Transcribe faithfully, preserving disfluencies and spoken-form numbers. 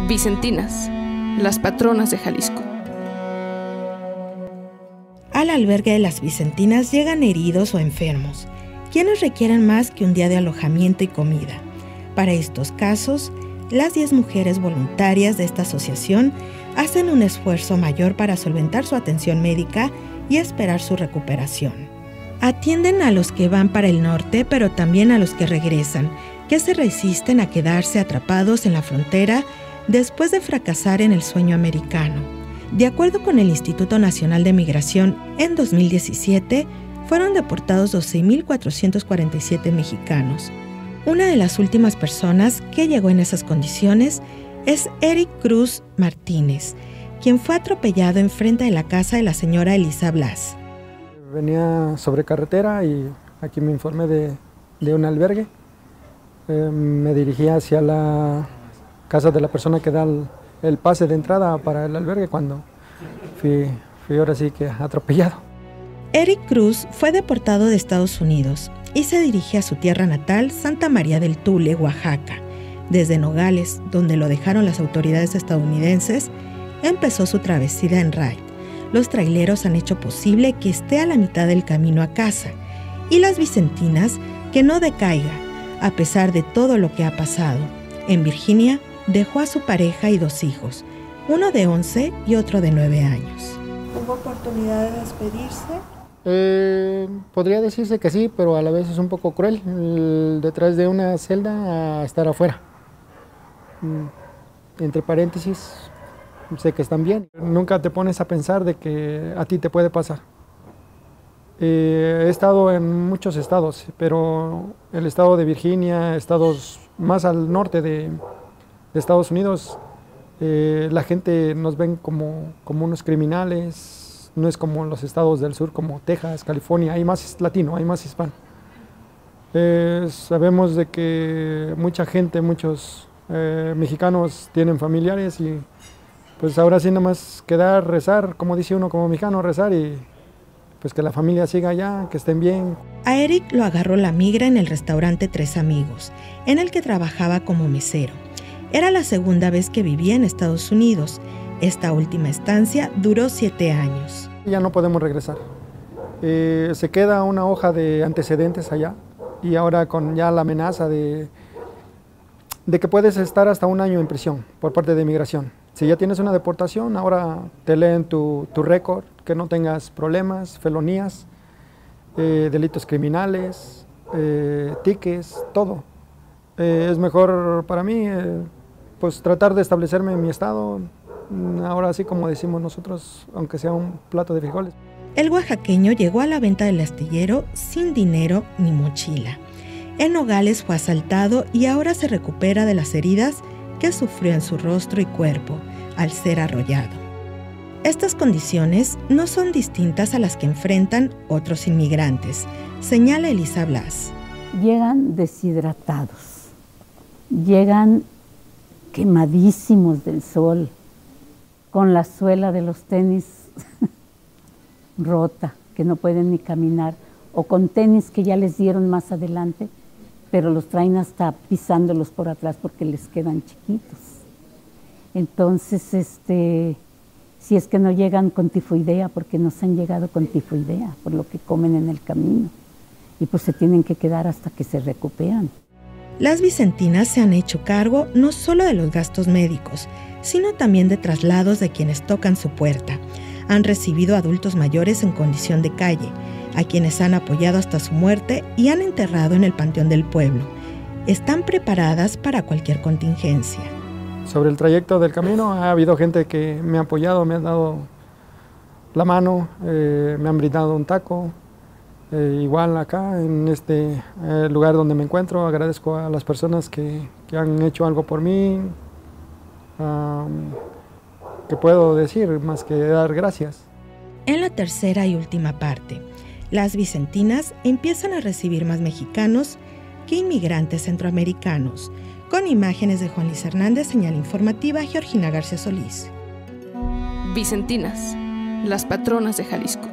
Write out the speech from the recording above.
Vicentinas, las patronas de Jalisco. Al albergue de las Vicentinas llegan heridos o enfermos, quienes requieren más que un día de alojamiento y comida. Para estos casos, las diez mujeres voluntarias de esta asociación hacen un esfuerzo mayor para solventar su atención médica y esperar su recuperación. Atienden a los que van para el norte, pero también a los que regresan, que se resisten a quedarse atrapados en la frontera después de fracasar en el sueño americano. De acuerdo con el Instituto Nacional de Migración, en dos mil diecisiete fueron deportados doce mil cuatrocientos cuarenta y siete mexicanos. Una de las últimas personas que llegó en esas condiciones es Eric Cruz Martínez, quien fue atropellado enfrente de la casa de la señora Elisa Blas. Venía sobre carretera y aquí me informé de, de un albergue. Eh, me dirigí hacia la casa de la persona que da el, el pase de entrada para el albergue cuando fui, fui ahora sí que atropellado. Eric Cruz fue deportado de Estados Unidos y se dirige a su tierra natal, Santa María del Tule, Oaxaca. Desde Nogales, donde lo dejaron las autoridades estadounidenses, empezó su travesía en raid. Los traileros han hecho posible que esté a la mitad del camino a casa, y las Vicentinas que no decaiga, a pesar de todo lo que ha pasado. En Virginia, dejó a su pareja y dos hijos, uno de once y otro de nueve años. ¿Hubo oportunidad de despedirse? Eh, podría decirse que sí, pero a la vez es un poco cruel, el, detrás de una celda a estar afuera. Entre paréntesis, sé que están bien. Nunca te pones a pensar de que a ti te puede pasar. Eh, he estado en muchos estados, pero el estado de Virginia, estados más al norte de, de Estados Unidos, eh, la gente nos ven como, como unos criminales. No es como los estados del sur, como Texas, California, hay más latino, hay más hispano. Eh, sabemos de que mucha gente, muchos eh, mexicanos tienen familiares y pues ahora sí nada más quedar, rezar, como dice uno como mexicano, rezar y pues que la familia siga allá, que estén bien. A Eric lo agarró la migra en el restaurante Tres Amigos, en el que trabajaba como mesero. Era la segunda vez que vivía en Estados Unidos. Esta última estancia duró siete años. Ya no podemos regresar. Eh, se queda una hoja de antecedentes allá y ahora con ya la amenaza de, de que puedes estar hasta un año en prisión por parte de migración. Si ya tienes una deportación, ahora te leen tu, tu récord, que no tengas problemas, felonías, eh, delitos criminales, eh, tickets, todo. Eh, es mejor para mí eh, pues tratar de establecerme en mi estado. Ahora sí, como decimos nosotros, aunque sea un plato de frijoles. El oaxaqueño llegó a la venta del astillero sin dinero ni mochila. En Nogales fue asaltado y ahora se recupera de las heridas que sufrió en su rostro y cuerpo al ser arrollado. Estas condiciones no son distintas a las que enfrentan otros inmigrantes, señala Elisa Blas. Llegan deshidratados, llegan quemadísimos del sol, con la suela de los tenis rota, que no pueden ni caminar, o con tenis que ya les dieron más adelante, pero los traen hasta pisándolos por atrás porque les quedan chiquitos. Entonces, este, si es que no llegan con tifoidea, porque nos han llegado con tifoidea, por lo que comen en el camino, y pues se tienen que quedar hasta que se recuperan. Las Vicentinas se han hecho cargo no solo de los gastos médicos, sino también de traslados de quienes tocan su puerta. Han recibido adultos mayores en condición de calle, a quienes han apoyado hasta su muerte y han enterrado en el Panteón del Pueblo. Están preparadas para cualquier contingencia. Sobre el trayecto del camino ha habido gente que me ha apoyado, me han dado la mano, eh, me han brindado un taco. Eh, igual acá, en este eh, lugar donde me encuentro, agradezco a las personas que, que han hecho algo por mí. Um, ¿Qué puedo decir más que dar gracias? En la tercera y última parte, las Vicentinas empiezan a recibir más mexicanos que inmigrantes centroamericanos. Con imágenes de Juan Luis Hernández, señal informativa, Georgina García Solís. Vicentinas, las patronas de Jalisco.